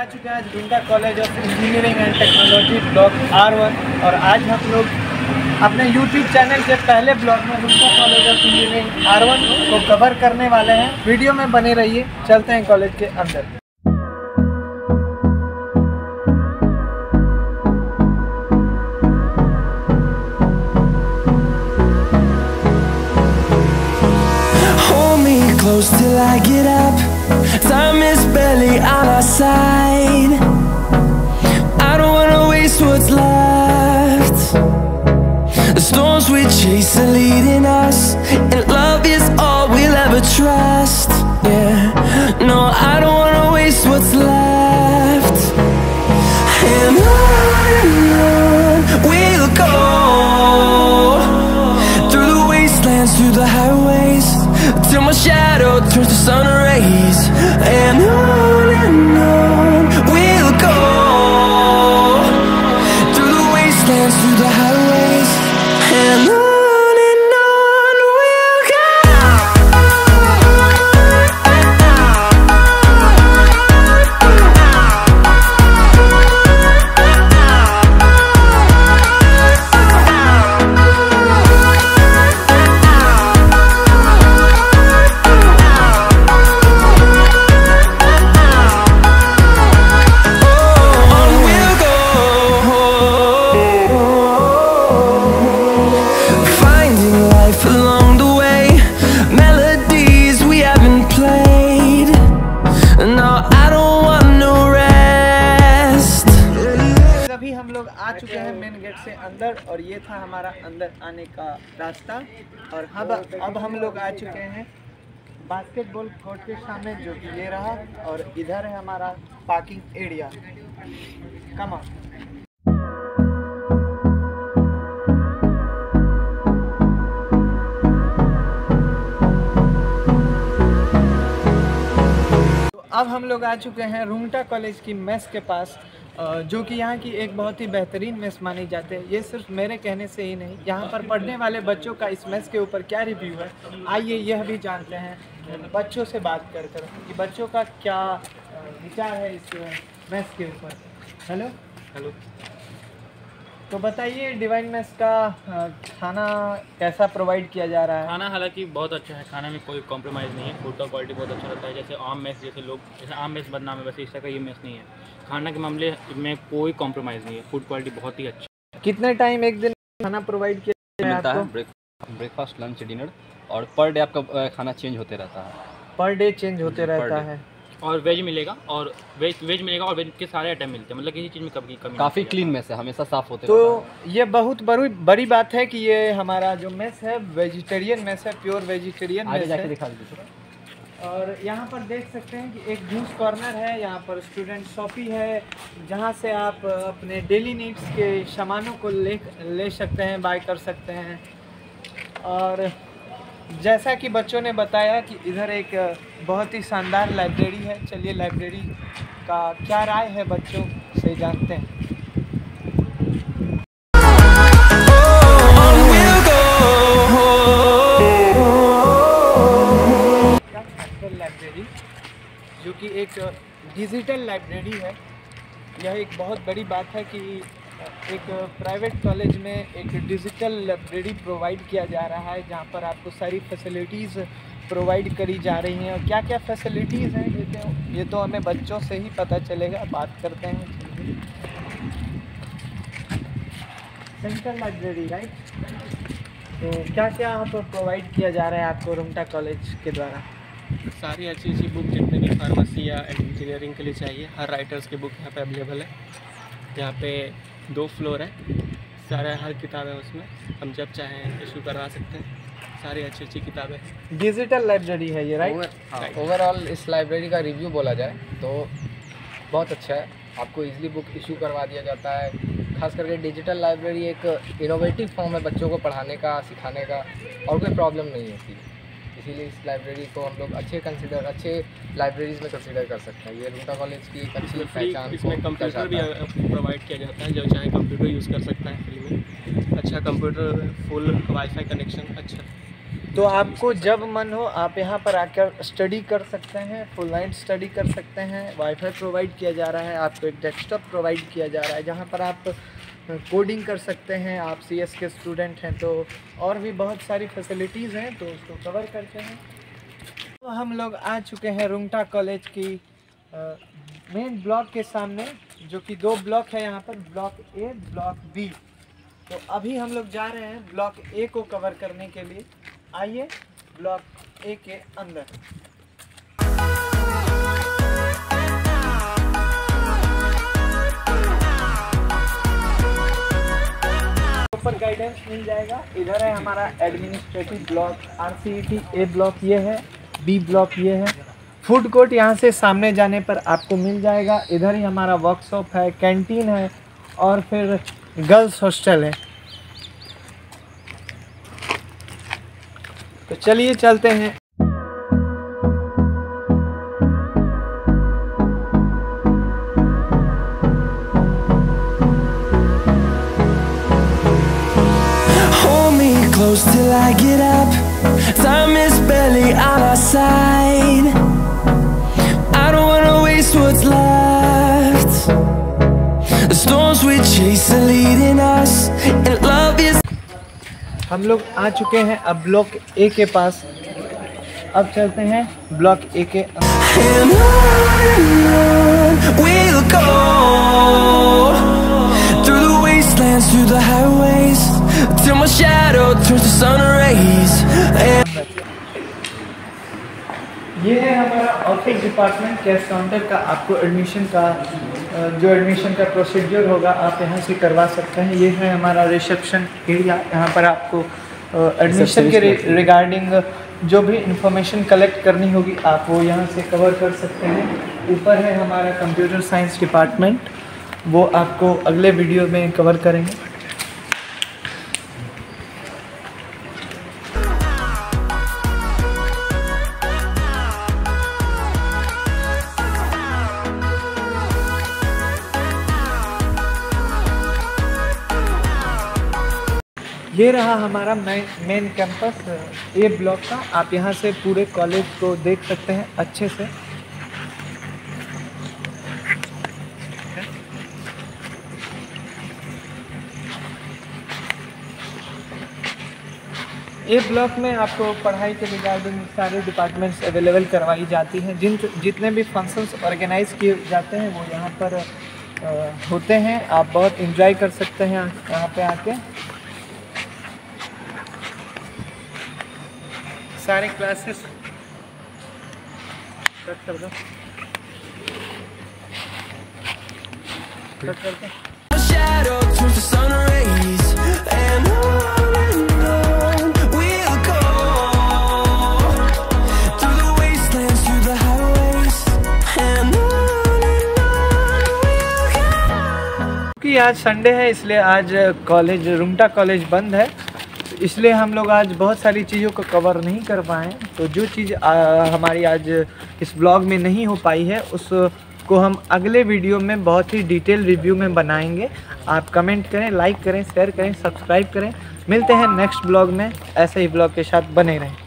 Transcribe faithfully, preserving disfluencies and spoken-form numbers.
आ चुके हैं आज Rungta college of engineering and technology block R one. और आज हम लोग अपने यूट्यूब चैनल के पहले ब्लॉग में Rungta college of engineering R one को कवर करने वाले हैं। वीडियो में बने रहिए, चलते हैं कॉलेज के अंदर। Close till I get up, time is barely on our side. I don't wanna waste what's left. The storms we chase are leading us, and love is all we'll ever trust. Yeah, no, I don't wanna waste what's left. And on and on we'll go, through the wastelands, through the highways, till my shadow turns to sun rays. And on and on we'll go, through the wastelands, through the highways. And on and on we'll go. आ चुके हैं main gate से अंदर, और ये था हमारा अंदर आने का रास्ता। और अब अब हम लोग आ चुके हैं बास्केटबॉल कोर्ट के सामने, जो कि ये रहा, और इधर है हमारा पार्किंग एरिया। Come on. तो अब हम लोग आ चुके हैं रुंटा कॉलेज की मेस के पास, जो कि यहाँ की एक बहुत ही बेहतरीन मेस मानी जाती है। ये सिर्फ मेरे कहने से ही नहीं, यहाँ पर पढ़ने वाले बच्चों का इस मेस के ऊपर क्या रिव्यू है, आइए यह भी जानते हैं बच्चों से बात कर कर कि बच्चों का क्या विचार है इस मेस के ऊपर। हेलो हेलो तो बताइए, डिवाइन मेस का खाना कैसा प्रोवाइड किया जा रहा है? खाना हालांकि बहुत अच्छा है, खाने में कोई कॉम्प्रोमाइज़ नहीं है, फूड का क्वालिटी बहुत अच्छा रहता है। जैसे आम मेस, जैसे लोग जैसे आम मेस बदनाम है, वैसे इस तरह का ये मेस नहीं है। खाना के मामले में कोई कॉम्प्रोमाइज़ नहीं है, फूड क्वालिटी बहुत ही अच्छी। कितने टाइम एक दिन खाना प्रोवाइड किया जाता है? ब्रेकफास्ट, लंच, डिनर, और पर डे आपका खाना चेंज होते रहता है। पर डे चेंज होते रहता है। और वेज मिलेगा, और वेज वेज मिलेगा, और वेज के सारे आइटम मिलते हैं, मतलब किसी चीज़ में कभी कमी। काफ़ी क्लीन मेस है, हमेशा साफ होते हैं। तो ये बहुत बड़ी बड़ी बात है कि ये हमारा जो मेस है वेजिटेरियन मेस है, प्योर वेजिटेरियन मेस है। दिखा दीजिए। और यहाँ पर देख सकते हैं कि एक जूस कॉर्नर है, यहाँ पर स्टूडेंट शॉपी है, जहाँ से आप अपने डेली नीड्स के सामानों को ले ले सकते हैं, बाय कर सकते हैं। और जैसा कि बच्चों ने बताया कि इधर एक बहुत ही शानदार लाइब्रेरी है। चलिए लाइब्रेरी का क्या राय है बच्चों से जानते हैं। लाइब्रेरी जो कि एक डिजिटल लाइब्रेरी है, यह एक बहुत बड़ी बात है कि एक प्राइवेट कॉलेज में एक डिजिटल लाइब्रेरी प्रोवाइड किया जा रहा है, जहां पर आपको सारी फैसिलिटीज़ प्रोवाइड करी जा रही हैं। और क्या क्या फैसिलिटीज़ हैं ये तो ये तो हमें बच्चों से ही पता चलेगा। बात करते हैं सेंट्रल लाइब्रेरी, राइट? तो क्या क्या यहाँ पर प्रोवाइड किया जा रहा है आपको रुंटा कॉलेज के द्वारा? सारी अच्छी अच्छी बुक जितने की फार्मेसी या इंजीनियरिंग के लिए चाहिए, हर राइटर्स की बुक यहाँ पे अवेलेबल है। यहाँ पे दो फ्लोर है, सारे हर किताब है उसमें, हम जब चाहें इशू करवा सकते हैं। सारी अच्छी अच्छी किताबें। डिजिटल लाइब्रेरी है ये, राइट? ओवरऑल इस लाइब्रेरी का रिव्यू बोला जाए तो बहुत अच्छा है, आपको इजीली बुक इशू करवा दिया जाता है। खास करके डिजिटल लाइब्रेरी एक इनोवेटिव फॉर्म है बच्चों को पढ़ाने का, सिखाने का, और कोई प्रॉब्लम नहीं होती। इसीलिए इस लाइब्रेरी को हम लोग अच्छे कंसिडर अच्छे लाइब्रेरीज में कंसिडर कर सकते हैं। ये रुंटा कॉलेज की एक अच्छी पहचान। इसमें कंप्यूटर भी प्रोवाइड किया जाता है, जो चाहे कंप्यूटर यूज़ कर सकता है फ्री में। अच्छा कंप्यूटर, फुल वाईफाई कनेक्शन, अच्छा तो आपको जब मन हो आप यहाँ पर आकर स्टडी कर सकते हैं, फुल नाइट स्टडी कर सकते हैं। वाईफाई प्रोवाइड किया जा रहा है, आपको एक डेस्कटॉप प्रोवाइड किया जा रहा है जहाँ पर आप कोडिंग कर सकते हैं। आप सी एस के स्टूडेंट हैं तो और भी बहुत सारी फैसिलिटीज़ हैं, तो उसको कवर करते हैं। तो हम लोग आ चुके हैं रुंगटा कॉलेज की मेन ब्लॉक के सामने, जो कि दो ब्लॉक है यहाँ पर, ब्लॉक ए ब्लॉक बी। तो अभी हम लोग जा रहे हैं ब्लॉक ए को कवर करने के लिए। आइए ब्लॉक ए के अंदर। ऊपर गाइडेंस मिल जाएगा। इधर है हमारा administrative block, RCET A block ये है, बी ब्लॉक ये है। फूड कोर्ट यहाँ से सामने जाने पर आपको मिल जाएगा। इधर ही हमारा वर्कशॉप है, कैंटीन है और फिर गर्ल्स हॉस्टल है। तो चलिए चलते हैं। Hold me close till I get up. Time is barely on our side. I don't wanna waste what's left. The storms we chase are leading us, and love is. हम लोग आ चुके हैं अब ब्लॉक ए के पास। अब चलते हैं ब्लॉक ए के And on we'll go, through the wastelands, through the highways, till my shadow turns to sun rays. And ये है हमारा ऑफिस डिपार्टमेंट, कैश काउंटर का। आपको एडमिशन का जो एडमिशन का प्रोसीजर होगा आप यहाँ से करवा सकते हैं। ये है हमारा रिसेप्शन एरिया। यहाँ पर आपको एडमिशन के रिगार्डिंग जो भी इंफॉर्मेशन कलेक्ट करनी होगी आप वो यहाँ से कवर कर सकते हैं। ऊपर है हमारा कंप्यूटर साइंस डिपार्टमेंट, वो आपको अगले वीडियो में कवर करेंगे। ये रहा हमारा main main campus A block का। आप यहाँ से पूरे कॉलेज को देख सकते हैं अच्छे से। ए ब्लॉक में आपको पढ़ाई के रिगार्डिंग सारे डिपार्टमेंट्स अवेलेबल करवाई जाती हैं। जिन जितने भी फंक्शंस ऑर्गेनाइज किए जाते हैं वो यहाँ पर आ, होते हैं। आप बहुत एंजॉय कर सकते हैं यहाँ पे आके। सारे क्लासेस कट कर दो, कट कर दो। my shadow turns to sun rays. And on and on we'll go, through the wastelands, through the highways. And on and on we'll go. क्योंकि आज संडे है इसलिए आज कॉलेज रुंगटा कॉलेज बंद है, इसलिए हम लोग आज बहुत सारी चीज़ों को कवर नहीं कर पाए। तो जो चीज़ हमारी आज इस ब्लॉग में नहीं हो पाई है उसको हम अगले वीडियो में बहुत ही डिटेल रिव्यू में बनाएंगे। आप कमेंट करें, लाइक करें, शेयर करें, सब्सक्राइब करें। मिलते हैं नेक्स्ट ब्लॉग में। ऐसे ही ब्लॉग के साथ बने रहें।